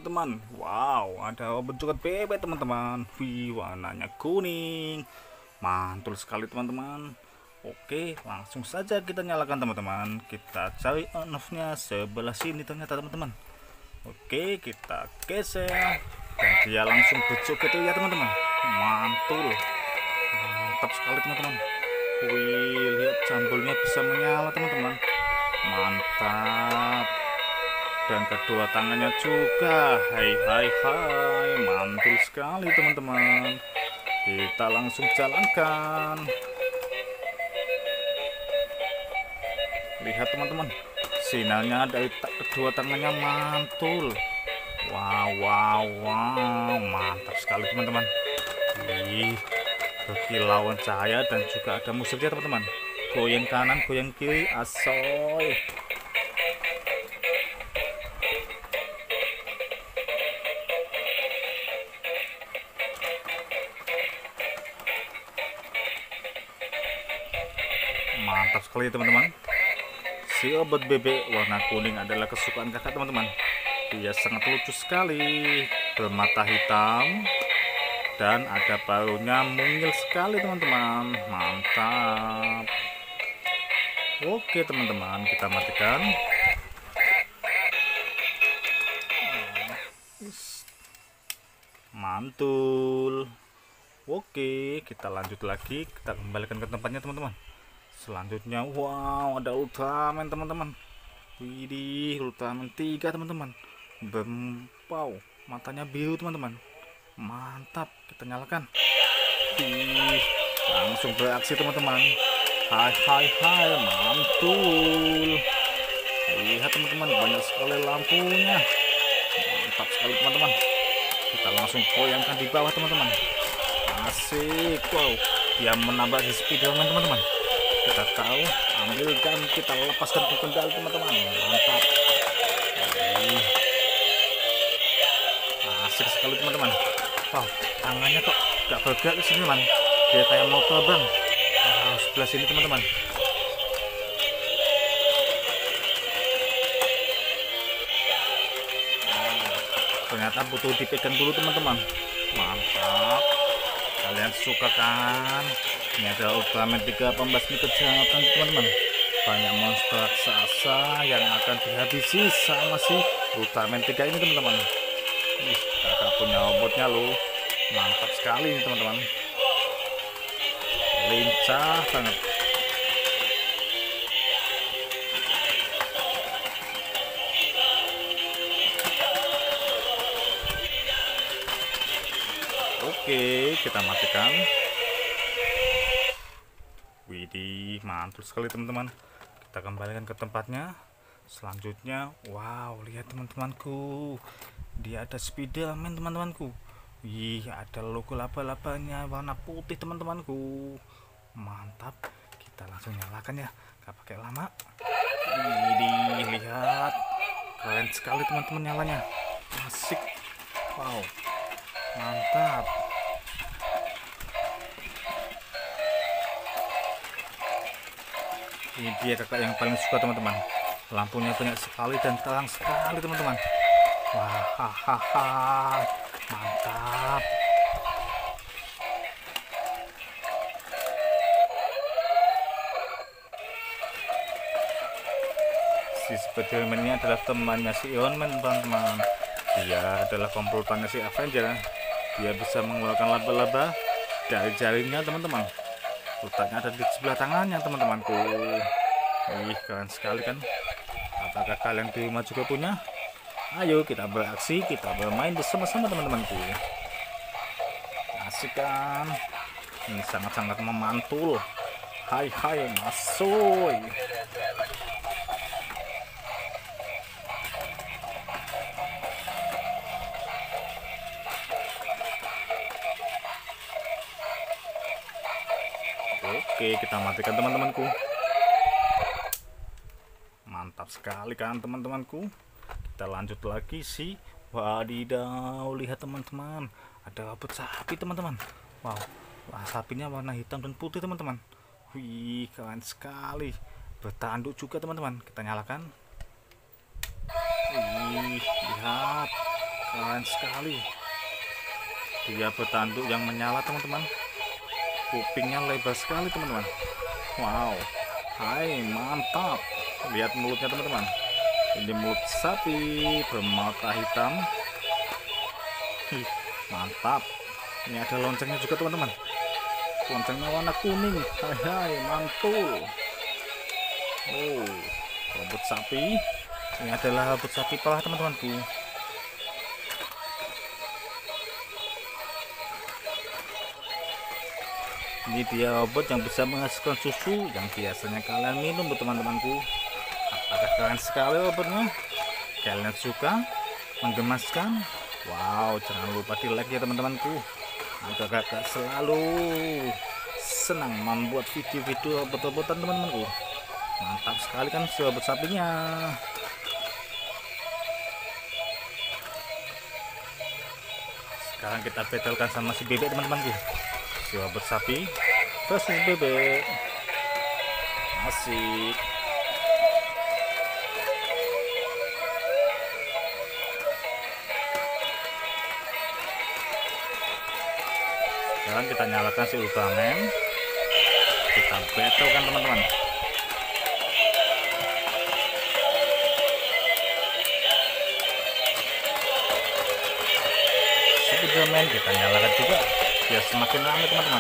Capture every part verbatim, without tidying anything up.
teman-teman. Wow, ada bentukan bebek teman-teman. Wih, warnanya kuning. Mantul sekali teman-teman. Oke, langsung saja kita nyalakan teman-teman. Kita cari on off-nya sebelah sini ternyata teman-teman. Oke, kita geser dan dia langsung berjoget ya teman-teman. Mantul. Mantap sekali teman-teman. Wih, lihat jambulnya bisa menyala teman-teman. Mantap. Dan kedua tangannya juga. Hai hai hai, mantul sekali teman-teman. Kita langsung jalankan. Lihat teman-teman, sinyalnya dari kedua tangannya mantul. Wow wow wow, mantap sekali teman-teman. Ih, berkilauan cahaya dan juga ada musiknya teman-teman. Goyang kanan goyang kiri, asoy. Mantap sekali teman-teman. Si obat bebek warna kuning adalah kesukaan kakak teman-teman. Dia sangat lucu sekali, bermata hitam dan ada paruhnya mungil sekali teman-teman. Mantap. Oke teman-teman, kita matikan. Mantul. Oke, kita lanjut lagi, kita kembalikan ke tempatnya teman-teman. Selanjutnya, wow, ada Ultraman teman-teman. Widih, Ultraman tiga teman-teman. Bempau, matanya biru teman-teman. Mantap, kita nyalakan. Ih, langsung beraksi teman-teman. Hai hai hai, mantul. Lihat teman-teman, banyak sekali lampunya. Mantap sekali teman-teman. Kita langsung goyangkan di bawah teman-teman. Asik, wow, dia menambah di Spiderman teman-teman. Kita tahu, ambil dan kita lepaskan ke kendali teman-teman. Mantap. Ih, asik sekali teman-teman. Wow, tangannya kok gak bergerak ke sini teman. Dia kayak mau terbang. Wow, sebelah sini teman-teman. Ternyata butuh dipegang dulu teman-teman. Mantap. Kalian suka kan? Ini adalah Ultraman tiga pembasmi kejahatan teman-teman. Banyak monster raksasa yang akan dihabisi sama si Ultraman tiga ini teman-teman. Ih, kakak punya robotnya loh. Mantap sekali ini teman-teman. Lincah banget. Oke, kita matikan. Widih, mantul sekali teman-teman. Kita kembalikan ke tempatnya. Selanjutnya, wow, lihat teman-temanku. Dia ada Spiderman teman-temanku. Wih, ada logo laba-labanya warna putih teman-temanku. Mantap. Kita langsung nyalakan ya, gak pakai lama. Widih, lihat. Keren sekali teman-teman nyalanya. Asik. Wow. Mantap. Ini dia kakak yang paling suka teman-teman. Lampunya banyak sekali dan terang sekali teman-teman. Wah, hahaha, mantap. Si Spiderman ini adalah temannya si Iron Man teman-teman. Dia adalah komplotannya si Avenger. Dia bisa mengeluarkan laba-laba dari jarinya teman-teman. Letaknya ada di sebelah tangannya teman-temanku. Ih, keren sekali kan? Apakah kalian di rumah juga punya? Ayo kita beraksi, kita bermain bersama-sama teman-temanku. Asik kan? Ini sangat-sangat memantul. Hai hai masuk. Oke, kita matikan teman-temanku. Mantap sekali kan teman-temanku. Kita lanjut lagi sih. Wadidaw, lihat teman-teman, ada robot sapi teman-teman. Wow, wah, sapinya warna hitam dan putih teman-teman. Wih, keren sekali. Bertanduk juga teman-teman. Kita nyalakan. Wih, lihat, keren sekali. Dia bertanduk yang menyala teman-teman, kupingnya lebar sekali teman-teman. Wow, hai, mantap. Lihat mulutnya teman-teman, ini mulut sapi bermata hitam. Ih, mantap. Ini ada loncengnya juga teman-teman, loncengnya warna kuning. Hai hai, mantul. Oh, robot sapi. Ini adalah robot sapi pelah teman-temanku. Ini dia robot yang bisa menghasilkan susu yang biasanya kalian minum teman-temanku. Apakah keren sekali robotnya? Kalian suka? Menggemaskan? Wow, jangan lupa di like ya teman-temanku, agar kakak selalu senang membuat video-video robot-robotan teman-temanku. Mantap sekali kan si robot sapinya. Sekarang kita battlekan sama si bebek teman-temanku. Si robot sapi versus bebek. Asik. Sekarang kita nyalakan si Ultraman. Kita battle kan teman-teman. Si Ultraman kita nyalakan juga biar semakin ramai teman-teman.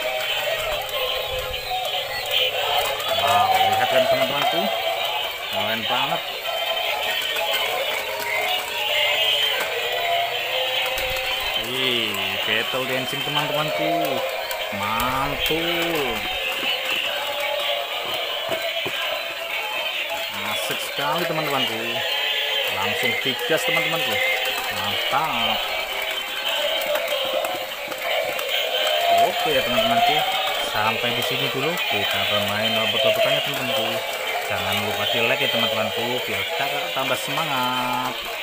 Wow, lihat kan teman-temanku, keren banget. Ih, battle dancing teman-temanku, mantul. Asik sekali teman-temanku, langsung digas teman-temanku, mantap. Oke ya teman-temanku, sampai di sini dulu kita bermain robot-robotannya teman-temanku. Jangan lupa di like ya teman-temanku, biar kakak tambah semangat.